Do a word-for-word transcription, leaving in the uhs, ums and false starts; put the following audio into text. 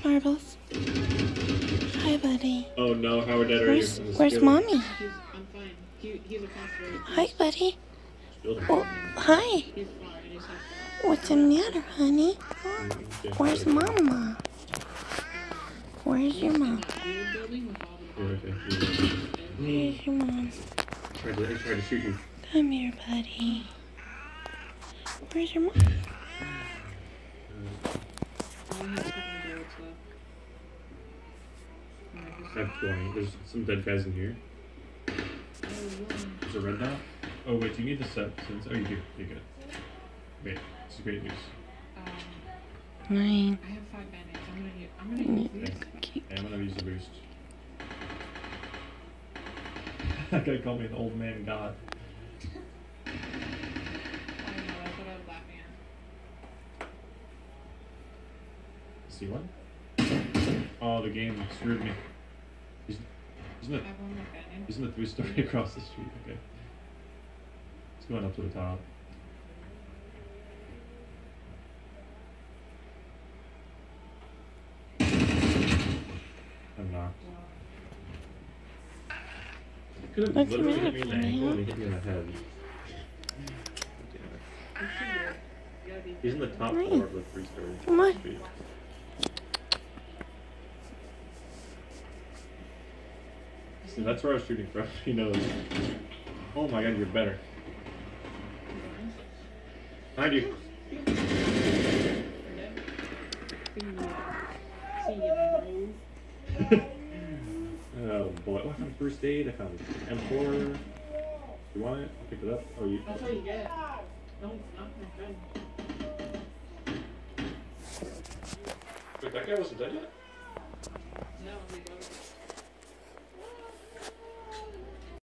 Marbles. Hi, buddy. Oh no, how dead are Where's, you? where's mommy? He's, I'm fine. He, he's a pastor. Hi, buddy. Building. Oh, hi. He's fine. He's fine. What's the matter, honey? Where's mama? Where's your mom? Weird building with all the Yeah, okay. Where's your mom? I tried to, I tried to shoot you. Come here, buddy. Where's your mom? only has a couple of bullets left. I have twenty. There's some dead guys in here. There's a red dot. Oh wait, do you need the set since? Oh, you do. You're good. Wait, this is great news. Um, Nine. I have five band-aids. I'm gonna use, I'm gonna use these. Cookie. Okay, I'm gonna use the boost. That guy called me an old man god. I know, that's what I was laughing at. See one? Oh, the game screwed me. He's, he's in the I have one more band-aid. he's in the three-story across the street. Okay. He's going up to the top. I'm knocked. Could have What's the literally matter, hit me in the Fernando? ankle and he hit me in the head. He's in the top Right. floor of the three-story. Come on. Street. See, that's where I was shooting from. He knows. Oh my god, you're better. Behind you. Oh boy. Oh, I found first aid. I found M four. You want it? I'll pick it up. Oh, you. That's what you get. Don't knock my friend. Wait, that guy wasn't dead yet? No, he's